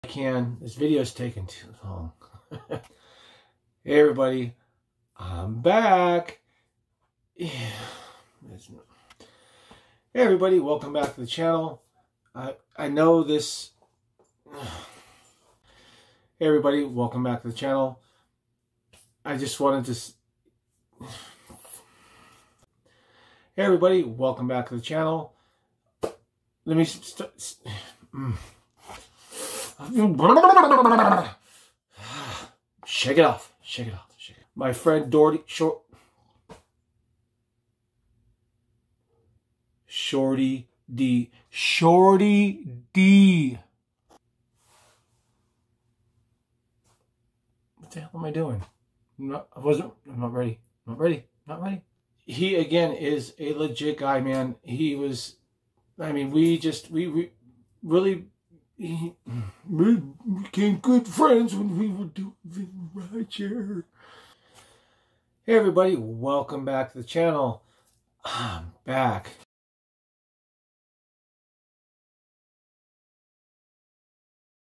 can. This video's taking too long. Hey everybody, I'm back. Hey everybody, welcome back to the channel. I know this. Hey everybody, welcome back to the channel. I just wanted to. Hey everybody, welcome back to the channel. Let me start. Shake it off. Shake it off. Shake it. My friend Shorty D. Shorty D. What the hell am I doing? I'm not ready. I'm not ready. Not ready. He again is a legit guy, man. He was. I mean, we really became good friends when we were doing the ride share. Hey everybody, welcome back to the channel. I'm back.